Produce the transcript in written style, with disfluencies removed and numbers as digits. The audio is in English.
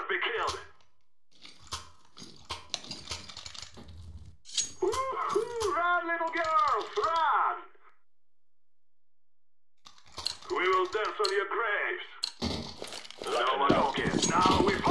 be killed. Woo-hoo! Run, little girls, run! We will dance on your graves. No more talking. Now we fight.